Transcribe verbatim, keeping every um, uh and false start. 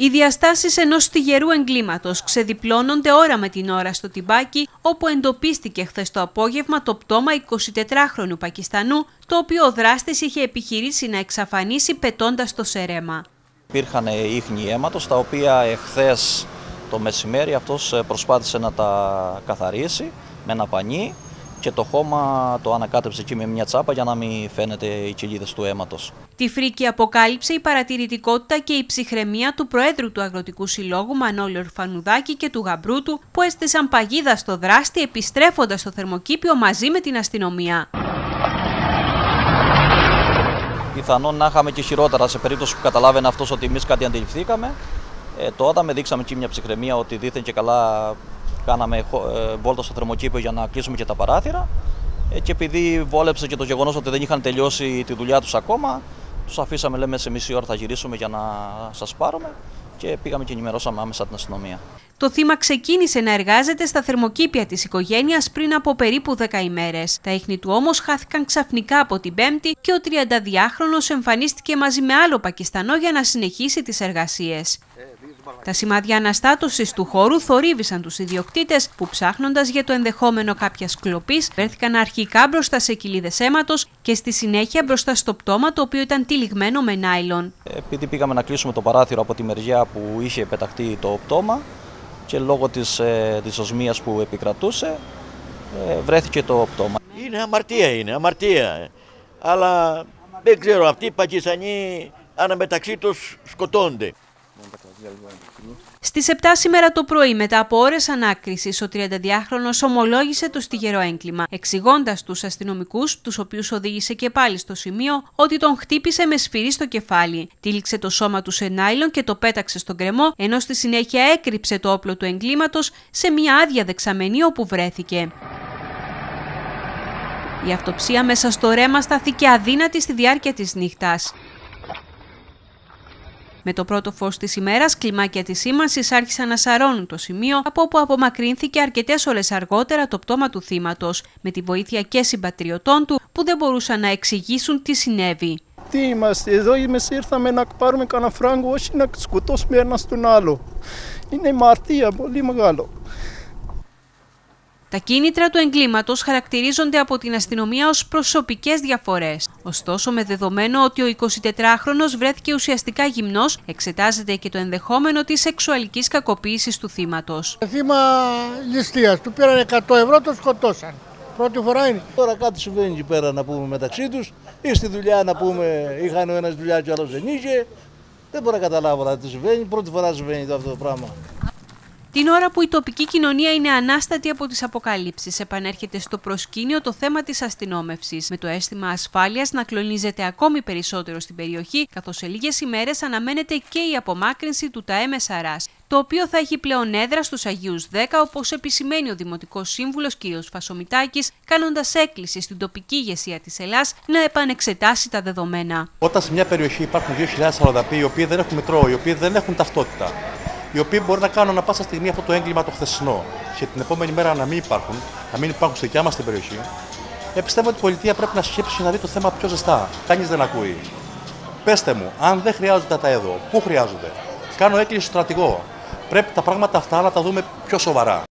Οι διαστάσεις ενός στιγερού εγκλήματος ξεδιπλώνονται ώρα με την ώρα στο Τιμπάκι, όπου εντοπίστηκε χθες το απόγευμα το πτώμα εικοσιτετράχρονου Πακιστανού, το οποίο ο δράστης είχε επιχειρήσει να εξαφανίσει πετώντας το σερέμα. Υπήρχαν ίχνη αίματος, τα οποία εχθές το μεσημέρι αυτός προσπάθησε να τα καθαρίσει με ένα πανί και το χώμα το ανακάτεψε εκεί με μια τσάπα για να μην φαίνεται οι κοιλίδες του αίματος. Τη φρίκη αποκάλυψε η παρατηρητικότητα και η ψυχραιμία του Προέδρου του Αγροτικού Συλλόγου Μανώλη Ορφανουδάκη και του γαμπρού του, που έστησαν παγίδα στο δράστη επιστρέφοντας στο θερμοκήπιο μαζί με την αστυνομία. Πιθανόν να είχαμε και χειρότερα σε περίπτωση που καταλάβαινε αυτός ότι εμείς κάτι αντιληφθήκαμε. Ε, τότε με δείξαμε εκεί μια ψυχραιμία ότι δήθεν και καλά κάναμε ε, βόλτα στο θερμοκήπιο για να κλείσουμε και τα παράθυρα. Ε, και επειδή βόλεψε και το γεγονός ότι δεν είχαν τελειώσει τη δουλειά τους ακόμα, τους αφήσαμε, λέμε, σε μισή ώρα θα γυρίσουμε για να σας πάρουμε και πήγαμε και ενημερώσαμε άμεσα την αστυνομία. Το θύμα ξεκίνησε να εργάζεται στα θερμοκήπια της οικογένειας πριν από περίπου δέκα ημέρες. Τα ίχνη του όμως χάθηκαν ξαφνικά από την Πέμπτη και ο τριανταδυάχρονος εμφανίστηκε μαζί με άλλο Πακιστανό για να συνεχίσει τις εργασίες. Τα σημάδια αναστάτωσης του χώρου θορύβησαν τους ιδιοκτήτες που, ψάχνοντας για το ενδεχόμενο κάποιας κλοπής, βρέθηκαν αρχικά μπροστά σε κοιλίδες αίματος και στη συνέχεια μπροστά στο πτώμα, το οποίο ήταν τυλιγμένο με νάιλον. Επειδή πήγαμε να κλείσουμε το παράθυρο από τη μεριά που είχε πεταχτεί το πτώμα και λόγω της, ε, της οσμίας που επικρατούσε, ε, βρέθηκε το πτώμα. Είναι αμαρτία, είναι αμαρτία. Αλλά δεν ξέρω, αυτοί οι Πακιστανοί αναμεταξύ τους σκοτώνται. Στις επτά σήμερα το πρωί, μετά από ώρες ανάκρισης, ο τριανταδυάχρονος ομολόγησε το στιγερό έγκλημα, εξηγώντας στους αστυνομικούς, τους οποίους οδήγησε και πάλι στο σημείο, ότι τον χτύπησε με σφυρί στο κεφάλι. Τύλιξε το σώμα του σε νάιλον και το πέταξε στον γκρεμό, ενώ στη συνέχεια έκρυψε το όπλο του εγκλήματος σε μια άδεια δεξαμενή όπου βρέθηκε. Η αυτοψία μέσα στο ρέμα στάθηκε αδύνατη στη διάρκεια της νύχτας. Με το πρώτο φως της ημέρας, κλιμάκια της σήμανσης άρχισαν να σαρώνουν το σημείο, από όπου απομακρύνθηκε αρκετές ώρες αργότερα το πτώμα του θύματος, με τη βοήθεια και συμπατριωτών του που δεν μπορούσαν να εξηγήσουν τι συνέβη. Τι είμαστε, εδώ εμείς ήρθαμε να πάρουμε κανένα φράγκο, όχι να σκοτώσουμε ένα στον άλλο. Είναι μαρτία πολύ μεγάλο. Τα κίνητρα του εγκλήματος χαρακτηρίζονται από την αστυνομία ως προσωπικές διαφορές. Ωστόσο, με δεδομένο ότι ο εικοσιτετράχρονος βρέθηκε ουσιαστικά γυμνός, εξετάζεται και το ενδεχόμενο της σεξουαλικής κακοποίησης του θύματος. Θύμα ληστείας, του πήραν εκατό ευρώ, το σκοτώσαν. Πρώτη φορά είναι. Τώρα κάτι συμβαίνει εκεί πέρα να πούμε μεταξύ τους, ή στη δουλειά να πούμε είχαν ο ένας δουλειά και ο άλλος δεν είχε. Δεν μπορώ να καταλάβω τι συμβαίνει, πρώτη φορά συμβαίνει αυτό το πράγμα. Την ώρα που η τοπική κοινωνία είναι ανάστατη από τις αποκαλύψεις, επανέρχεται στο προσκήνιο το θέμα της αστυνόμευσης, με το αίσθημα ασφάλειας να κλονίζεται ακόμη περισσότερο στην περιοχή, καθώς σε λίγες ημέρες αναμένεται και η απομάκρυνση του ΤΑΕ Μεσαράς, το οποίο θα έχει πλέον έδρα στους Αγίους δέκα, όπως επισημαίνει ο Δημοτικός Σύμβουλος κ. Φασομητάκης, κάνοντας έκκληση στην τοπική ηγεσία της Ελλάς να επανεξετάσει τα δεδομένα. Όταν σε μια περιοχή υπάρχουν δύο χιλιάδες αλλοδαποί, οι οποίοι δεν έχουν μετρό, οι οποίοι δεν έχουν ταυτότητα, οι οποίοι μπορεί να κάνουν ανα πάσα στιγμή αυτό το έγκλημα το χθεσινό και την επόμενη μέρα να μην υπάρχουν, να μην υπάρχουν στη δικιά μας την περιοχή, ε, πιστεύω ότι η πολιτεία πρέπει να σκέψει και να δει το θέμα πιο ζεστά. Κανείς δεν ακούει. Πέστε μου, αν δεν χρειάζονται τα εδώ, πού χρειάζονται? Κάνω έκκληση στο στρατηγό. Πρέπει τα πράγματα αυτά να τα δούμε πιο σοβαρά.